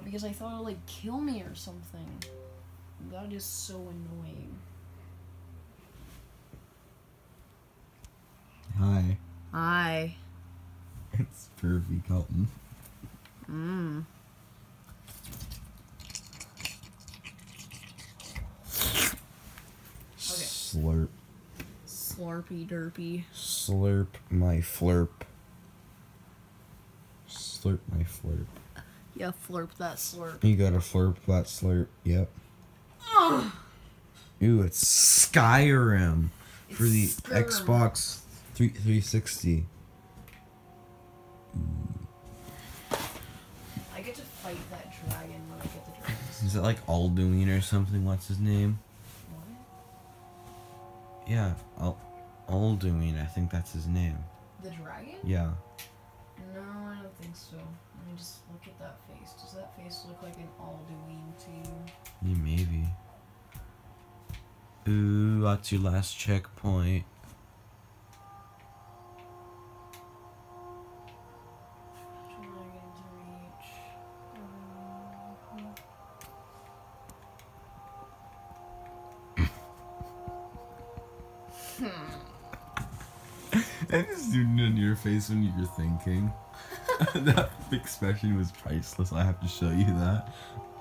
out because I thought it would, like, kill me or something. That is so annoying. Hi. Hi. It's Pervy Colton. Okay. Slurp. Slurpy derpy. Slurp my flurp. Slurp my flurp. Yeah, flurp that slurp. You gotta flurp that slurp. Yep. Ooh, it's Skyrim for the Skyrim. Xbox 360. I get to fight that dragon when I get the dragon. Is it like Alduin or something? What's his name? What? Yeah, Alduin. I think that's his name. The dragon? Yeah. No, I don't think so. Let me just look at that face. Does that face look like an Alduin to you? Yeah, maybe. Ooh, that's your last checkpoint. Dragons reach. I just zoomed in your face when you were thinking. That expression was priceless. I have to show you that.